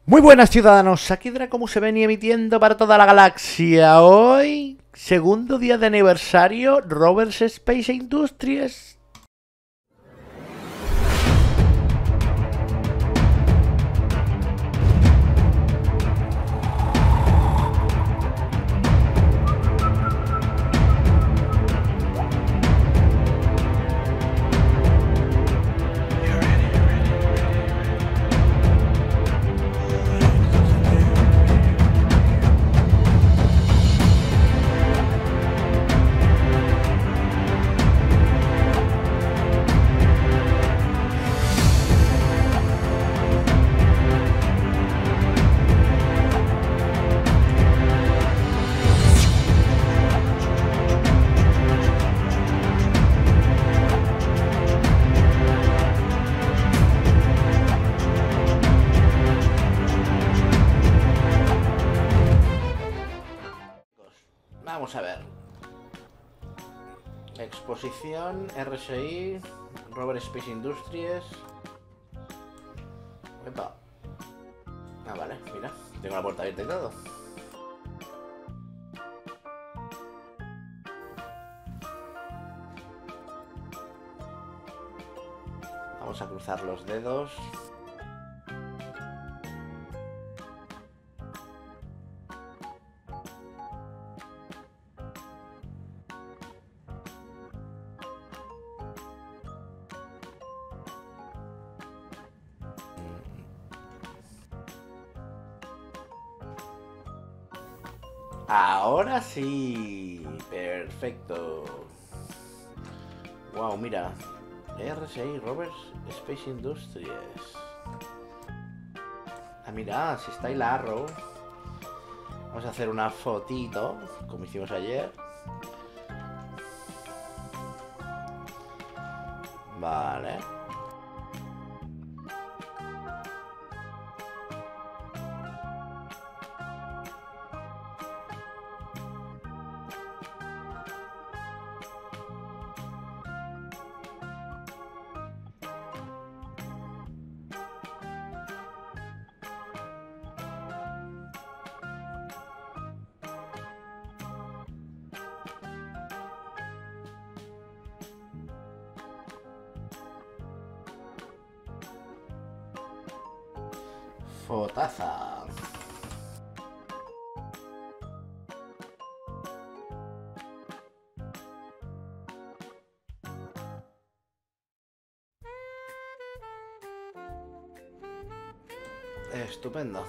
Muy buenas ciudadanos, aquí Dracomuseveni se ven emitiendo para toda la galaxia. Hoy, segundo día de aniversario, Rovers Space Industries. Vamos a ver. Exposición, RSI, Rovers Space Industries. Epa. Ah, vale, mira, tengo la puerta abierta y todo. Vamos a cruzar los dedos. Ahora sí, perfecto. Wow, mira, RSI Rovers Space Industries. Ah, mira, si está el Arrow. Vamos a hacer una fotito, como hicimos ayer. Vale. Fotaza. Estupendo.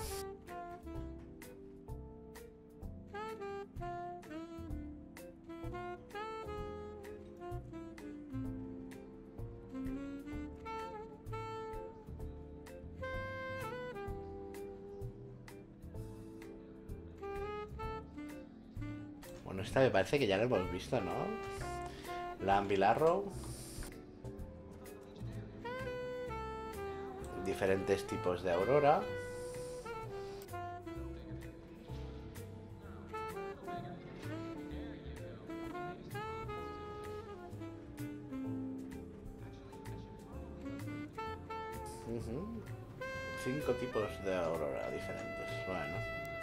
Bueno, esta me parece que ya la hemos visto, ¿no? La Anvil Arrow. Diferentes tipos de aurora. Uh-huh. 5 tipos de aurora diferentes. Bueno.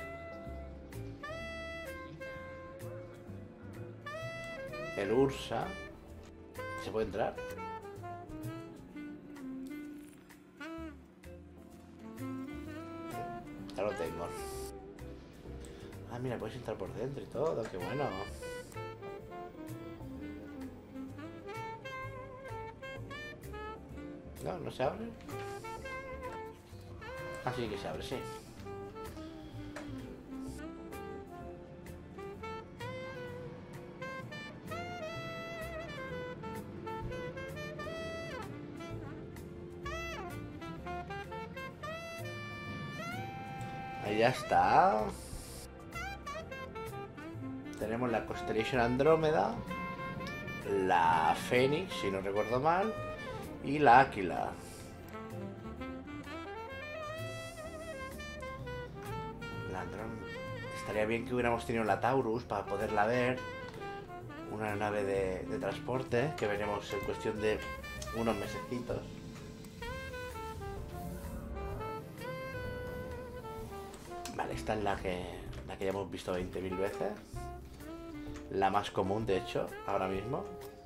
El Ursa. ¿Se puede entrar? Ya lo tengo. Ah, mira, puedes entrar por dentro y todo. Qué bueno. No, no se abre. Ah, sí que se abre, sí. Ahí ya está. Tenemos la Constellation Andrómeda, la Fénix, si no recuerdo mal, y la Áquila. La Estaría bien que hubiéramos tenido la Taurus para poderla ver. Una nave de transporte que veremos en cuestión de unos mesecitos. Vale, esta es la que ya hemos visto 20.000 veces. La más común, de hecho, ahora mismo.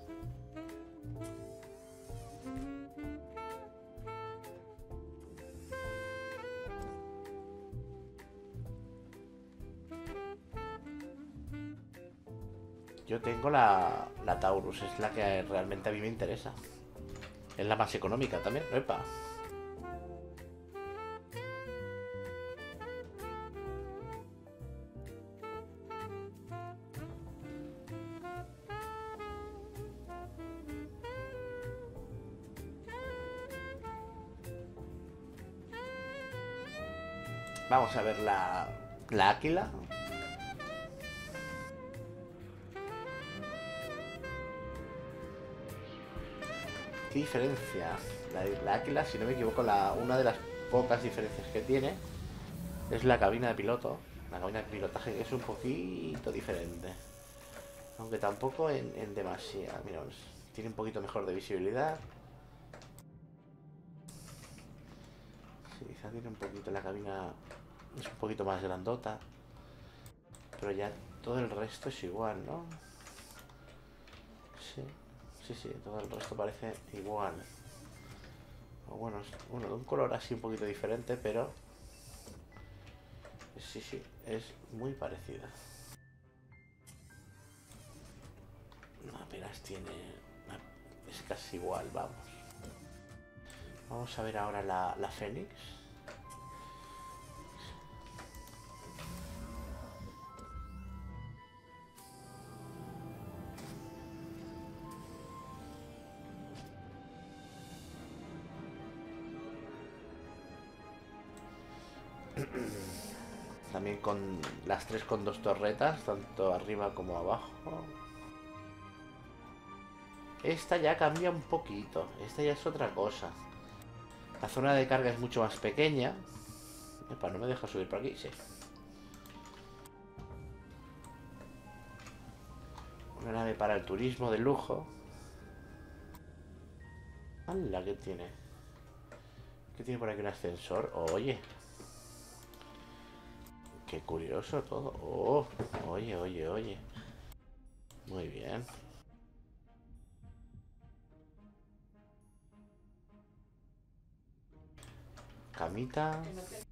Yo tengo la Taurus, es la que realmente a mí me interesa. Es la más económica también. ¡Epa! Vamos a ver la Águila. ¿Qué diferencia? La Águila, si no me equivoco, una de las pocas diferencias que tiene es la cabina de piloto. La cabina de pilotaje, que es un poquito diferente. Aunque tampoco en demasía. Mira, tiene un poquito mejor de visibilidad. Sí, quizá tiene un poquito la cabina. Es un poquito más grandota. Pero ya todo el resto es igual, ¿no? Sí. Sí, todo el resto parece igual. O bueno, de un color así un poquito diferente, pero sí, es muy parecida. Apenas tiene... Es casi igual, vamos. Vamos a ver ahora la Fénix. También con las tres con dos torretas, tanto arriba como abajo. Esta ya cambia un poquito. Esta ya es otra cosa. La zona de carga es mucho más pequeña. Epa, no me deja subir por aquí, sí. Una nave para el turismo de lujo. ¡Hala! ¿Qué tiene? ¿Qué tiene por aquí un ascensor? Oye. Qué curioso todo. Oh, oye. Muy bien. Camita.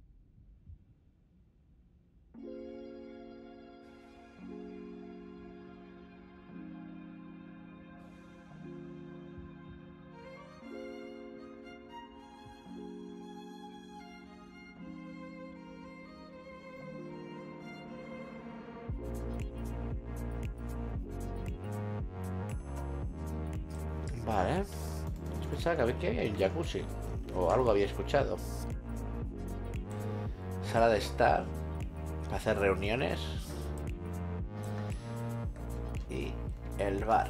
Vale. Yo pensaba que a ver que había un jacuzzi. O algo había escuchado. Sala de estar. Para hacer reuniones. Y el bar.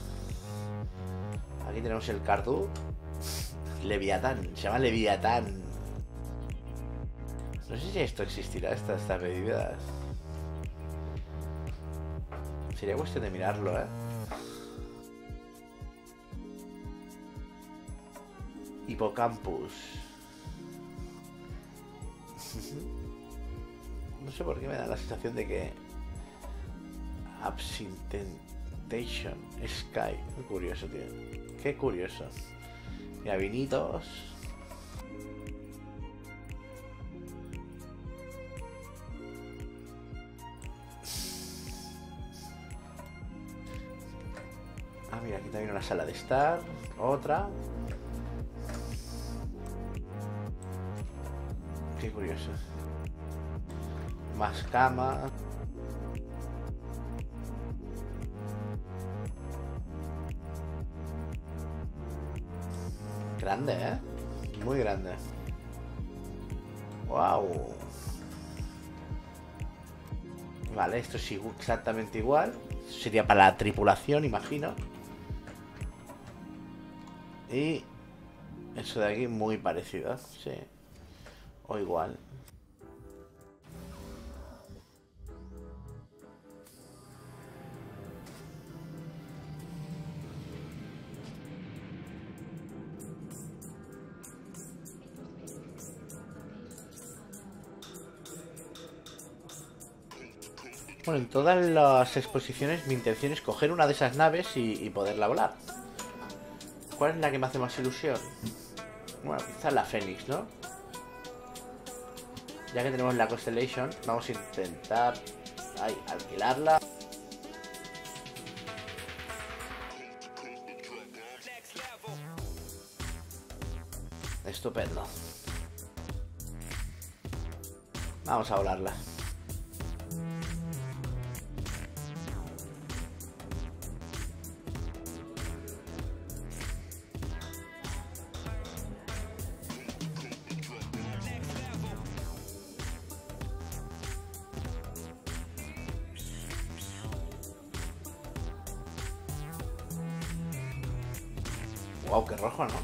Aquí tenemos el Cardú. Leviatán. Se llama Leviatán. No sé si esto existirá, estas bebidas. Sería cuestión de mirarlo, ¿eh? Hipocampus. No sé por qué me da la sensación de que Absintentation Sky. Qué curioso, tío. Qué curioso. Mira, vinitos. Ah, mira, aquí también una sala de estar. Otra. Qué curioso. Más cama. Grande, ¿eh? Muy grande. Wow. Vale, esto es exactamente igual. Sería para la tripulación, imagino. Y eso de aquí muy parecido, sí. O igual. Bueno, en todas las exposiciones mi intención es coger una de esas naves y poderla volar. ¿Cuál es la que me hace más ilusión? Bueno, quizás la Fénix, ¿no? Ya que tenemos la Constellation, vamos a intentar alquilarla. Estupendo. Vamos a volarla. Wow, qué rojo, ¿no?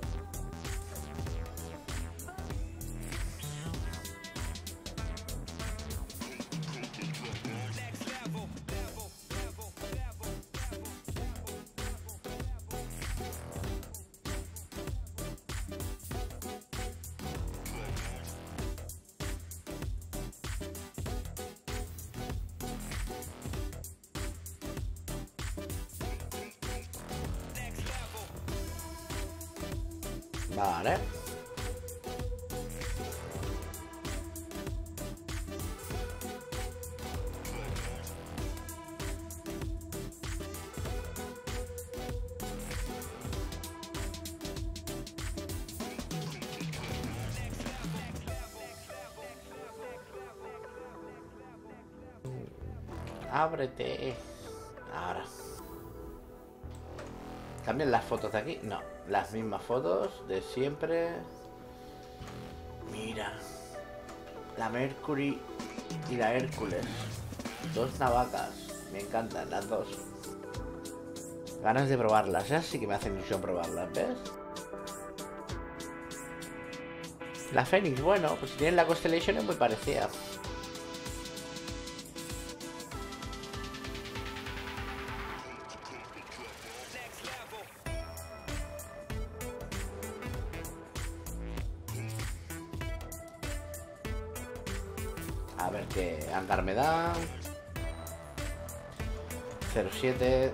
Vale. Ábrete. Ahora. ¿Cambian las fotos de aquí? No, las mismas fotos de siempre. Mira. La Mercury y la Hércules. Dos navacas. Me encantan las dos. Ganas de probarlas. Esas sí que me hacen ilusión probarlas, ¿ves? La Fénix, bueno, pues si tienen la Constellation es muy parecida. A ver qué hangar me da. 07.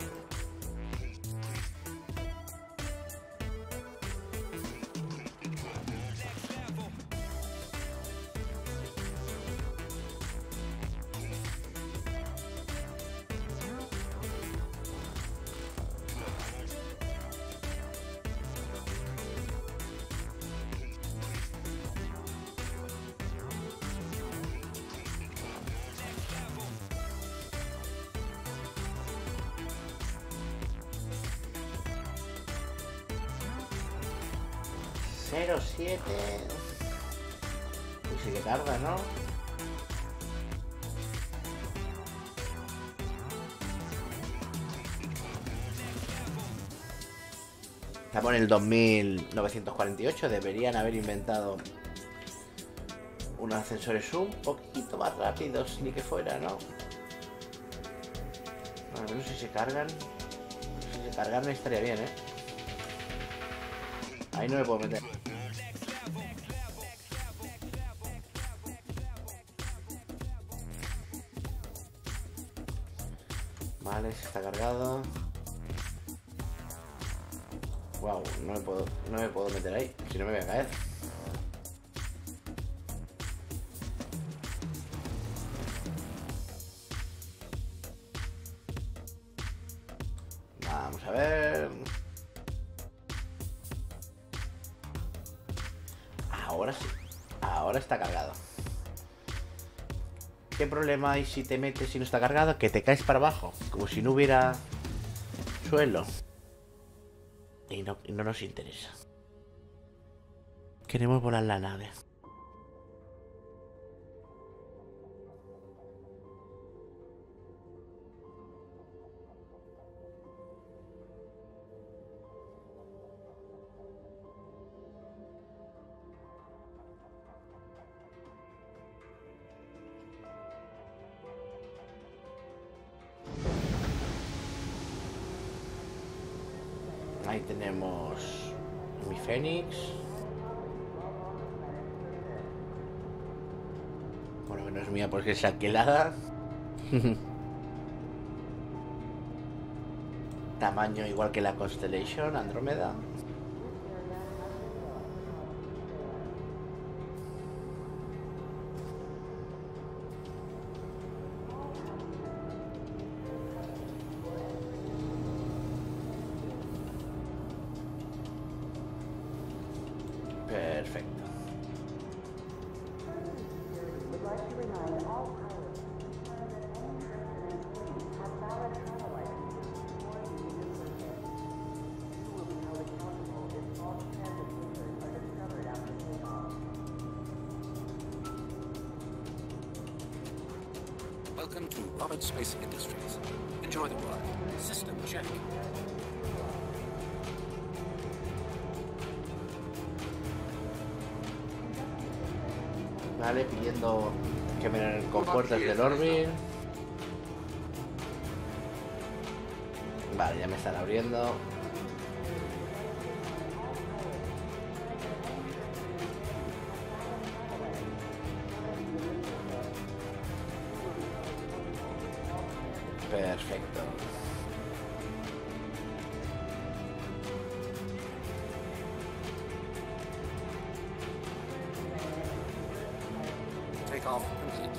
Cero, 7. Y sí que carga, ¿no? Estamos en el 2948. Deberían haber inventado unos ascensores un poquito más rápidos, ni que fuera, ¿no? Bueno, al menos si se cargan. Si se cargan estaría bien, ¿eh? Ahí no me puedo meter. Vale, se está cargado. Wow, no me puedo meter ahí, si no me voy a caer. Vamos a ver. Ahora sí. Ahora está cargado. ¿Qué problema hay si te metes y no está cargado? Que te caes para abajo, como si no hubiera suelo. Y no nos interesa. Queremos volar la nave. Ahí tenemos mi Fénix. Bueno, que no es mía porque es alquilada. Tamaño igual que la Constellation Andrómeda. Perfecto. Welcome to Roberts Space Industries. Enjoy the work. System check. Vale, pidiendo que me den compuertas del Orbit. Vale, ya me están abriendo. Perfecto. Take off complete.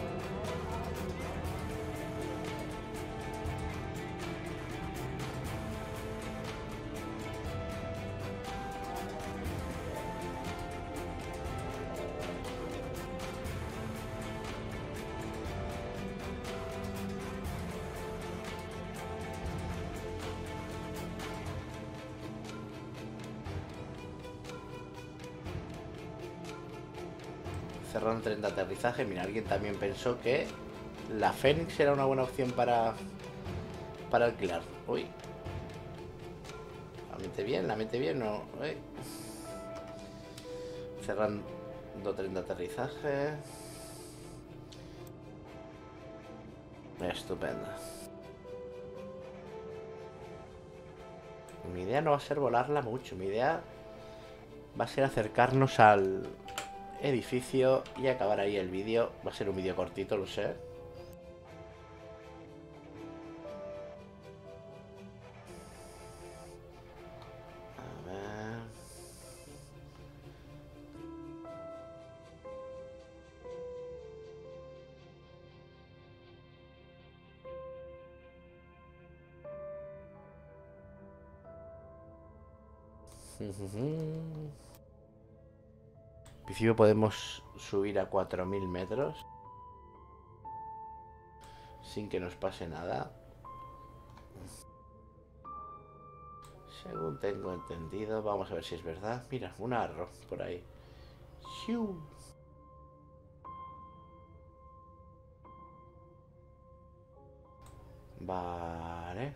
Cerrando tren de aterrizaje. Mira, alguien también pensó que la Fénix era una buena opción para alquilar. Uy. La mente bien, no. Uy. Cerrando tren de aterrizaje. Estupendo. Mi idea no va a ser volarla mucho. Mi idea va a ser acercarnos al edificio y acabar ahí el vídeo. Va a ser un vídeo cortito, lo sé. A ver. En principio podemos subir a 4000 metros sin que nos pase nada, según tengo entendido. Vamos a ver si es verdad. Mira, un arro por ahí. ¡Shiu! Vale.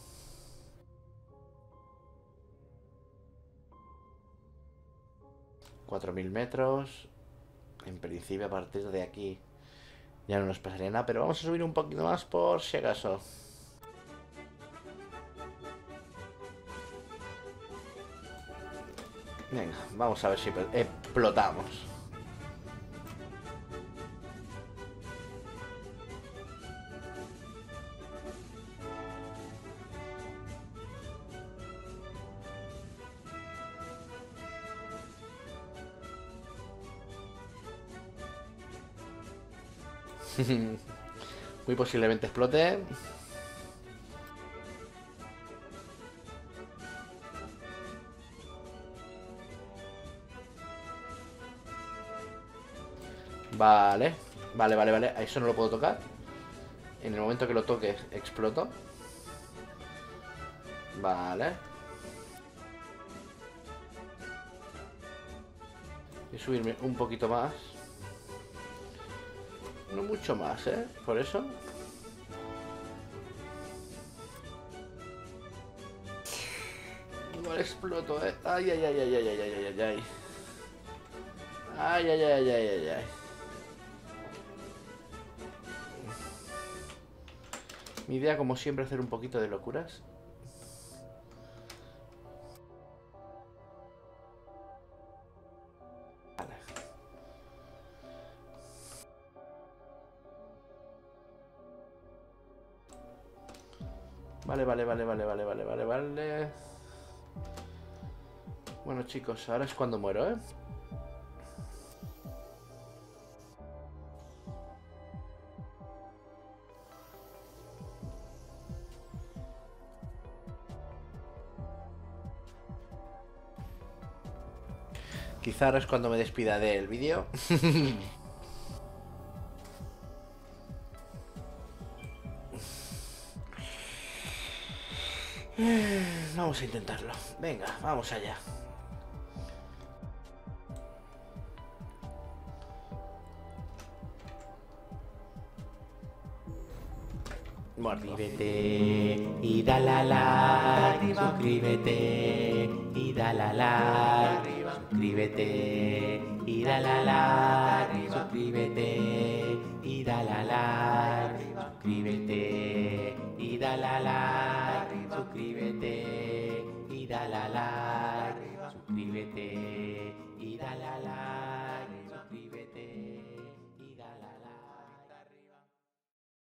$4000 metros. En principio a partir de aquí ya no nos pasaría nada, pero vamos a subir un poquito más por si acaso. Venga, vamos a ver si explotamos. Muy posiblemente explote. Vale. Vale. A eso no lo puedo tocar. En el momento que lo toque, exploto. Vale. Y subirme un poquito más. No mucho más, ¿eh? Por eso. Igual exploto, ¿eh? Ay. Ay. Mi idea, como siempre, es hacer un poquito de locuras. Vale. Vale. Bueno, chicos, ahora es cuando muero, ¿eh? Quizá ahora es cuando me despida del vídeo. Vamos a intentarlo. Venga, vamos allá. Suscríbete y dale a like, suscríbete y dale a like, suscríbete y dale a like, suscríbete y dale a like, suscríbete y dale a like, suscríbete y dale a like, suscríbete y dale a like.